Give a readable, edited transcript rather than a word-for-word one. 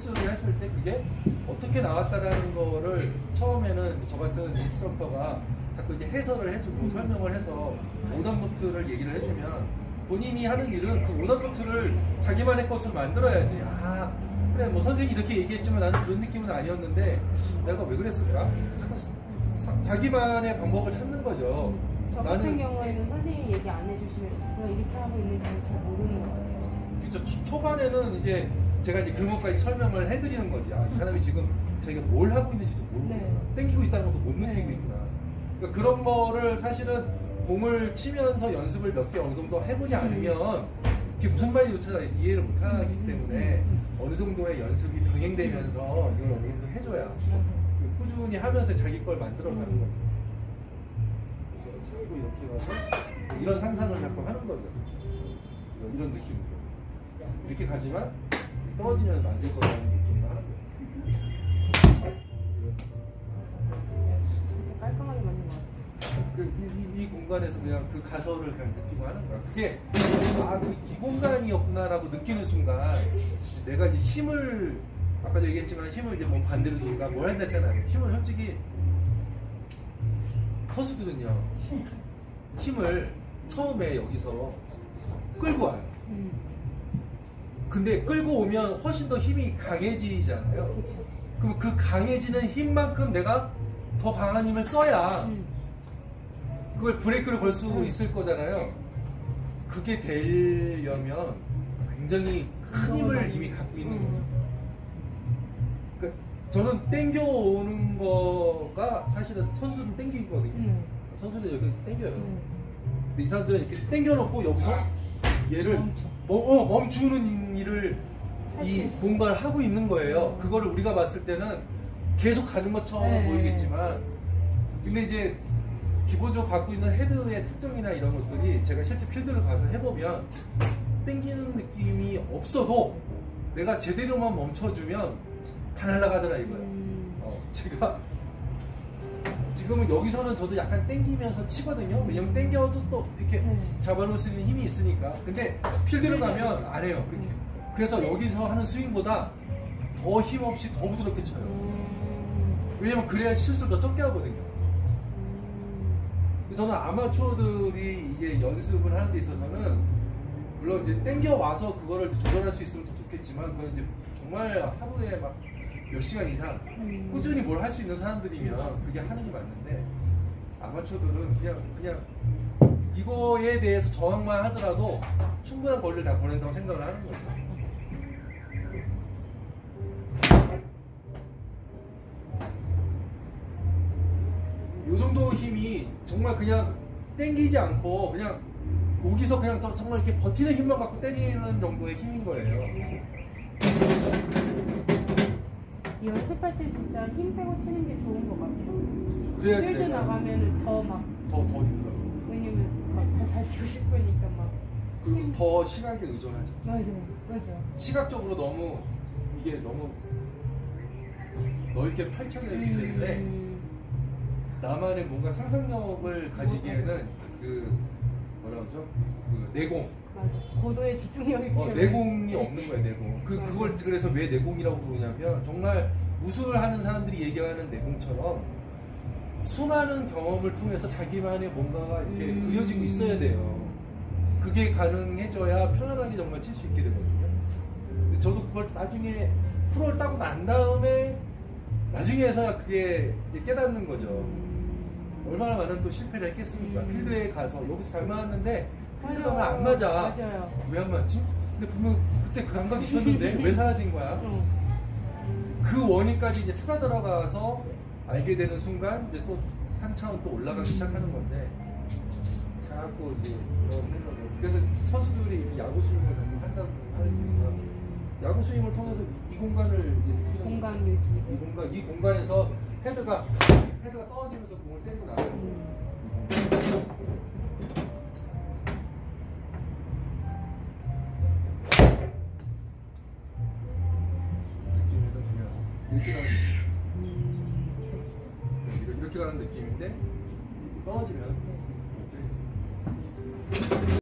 코스를 했을 때 그게 어떻게 나왔다라는 거를 처음에는 저 같은 인스트럭터가 자꾸 이제 해설을 해주고 설명을 해서 오답 노트를 얘기를 해주면 본인이 하는 일은 그 오답 노트를 자기만의 것을 만들어야지. 아 그래 뭐 선생님이 이렇게 얘기했지만 나는 그런 느낌은 아니었는데 내가 왜 그랬을까? 자꾸 자기만의 방법을 찾는 거죠. 저 같은 경우에는 선생님이 얘기 안 해주시면 내가 이렇게 하고 있는지 잘 모르는 거예요. 그렇죠. 초반에는 이제 제가 이제 그런 것까지 설명을 해드리는 거지. 아, 이 사람이 지금 자기가 뭘 하고 있는지도 모르고 땡기고 있다는 것도 못 느끼고 있구나. 그러니까 그런 거를 사실은 공을 치면서 연습을 몇 개 어느 정도 해보지 않으면 그게 무슨 말인지조차 이해를 못 하기 때문에 어느 정도의 연습이 병행되면서 이걸 어느 정도 해줘야 꾸준히 하면서 자기 걸 만들어 가는 거죠. 그래서 이렇게 가서 이런 상상을 자꾸 하는 거죠. 이런 느낌으로. 이렇게 가지만 떨어지면 만들 거라는 느낌으로 하는 거예요. 진짜 깔끔하게 맞는 것 같아요. 이 공간에서 그냥 그 가설을 그냥 느끼고 하는 거야. 그게 이 공간이었구나라고 느끼는 순간 내가 이제 힘을 아까도 얘기했지만 힘을 이제 뭐 반대로 주니까 뭘 한다 했잖아요. 힘을 솔직히 선수들은요 힘을 처음에 여기서 끌고 와요. 근데 끌고 오면 훨씬 더 힘이 강해지잖아요. 그럼 그 강해지는 힘만큼 내가 더 강한 힘을 써야 그걸 브레이크를 걸 수 있을 거잖아요. 그게 되려면 굉장히 큰 힘을 이미 갖고 있는 거죠. 그러니까 저는 땡겨오는 거가 사실은 선수들은 땡기거든요. 선수들은 여기 땡겨요. 근데 이 사람들은 이렇게 땡겨놓고 여기서 얘를 멈추는 일을 이 공간을 하고 있는 거예요. 그거를 우리가 봤을 때는 계속 가는 것처럼 보이겠지만 근데 이제 기본적으로 갖고 있는 헤드의 특징이나 이런 것들이 제가 실제 필드를 가서 해보면 땡기는 느낌이 없어도 내가 제대로만 멈춰주면 다 날아가더라 이거예요. 제가 지금은 여기서는 저도 약간 땡기면서 치거든요. 왜냐면 땡겨도 또 이렇게 잡아놓을 수 있는 힘이 있으니까. 근데 필드를 가면 안 해요. 그렇게. 그래서 여기서 하는 스윙보다 더 힘없이 더 부드럽게 쳐요. 왜냐면 그래야 실수를 더 적게 하거든요. 저는 아마추어들이 이제 연습을 하는 데 있어서는 물론 이제 땡겨 와서 그거를 조절할 수 있으면 더 좋겠지만 그건 이제 정말 하루에 막 몇 시간 이상 꾸준히 뭘 할 수 있는 사람들이면 그게 하는 게 맞는데 아마추어들은 그냥 이거에 대해서 저항만 하더라도 충분한 거리를 다 보낸다고 생각을 하는 거죠. 이 정도 힘이 정말 그냥 땡기지 않고 그냥 거기서 그냥 정말 이렇게 버티는 힘만 갖고 때리는 정도의 힘인 거예요. 연습할 때 진짜 힘 빼고 치는 게 좋은 것 같아요. 그래야지 필드 나가면 더 힘들어. 왜냐면 막 잘 치고 싶으니까 막. 그리고 더 시각에 의존하죠. 맞아요. 시각적으로 너무 이게 너무 넓게 펼쳐져 있기 때문에 나만의 뭔가 상상력을 가지기에는 그 뭐라 그러죠? 그 내공. 맞아. 고도의 집중력이 내공이 없는 거예요, 내공. 그걸 그래서 왜 내공이라고 부르냐면 정말 무술을 하는 사람들이 얘기하는 내공처럼 수많은 경험을 통해서 자기만의 뭔가가 이렇게 그려지고 있어야 돼요. 그게 가능해져야 편안하게 정말 칠 수 있게 되거든요. 근데 저도 그걸 나중에 프로를 따고 난 다음에 나중에서야 그게 이제 깨닫는 거죠. 얼마나 많은 또 실패를 했겠습니까? 필드에 가서 여기서 잘 맞았는데 필드 가면 안 맞아. 맞아요. 왜 안 맞지? 근데 분명 그때 그 감각이 있었는데 왜 사라진 거야? 그 원인까지 이제 찾아 들어가서 알게 되는 순간 이제 또 한 차원 또 올라가기 시작하는 건데 자꾸 이제 이런 생각을 그래서 선수들이 야구 스윙을 한다고 하는 이유가 야구 스윙을 통해서 이 공간을 이제 공간 유지 이 공간에서 헤드가 떨어지면서 공을 때리고 나가요. 이렇게 가는 느낌인데 떨어지면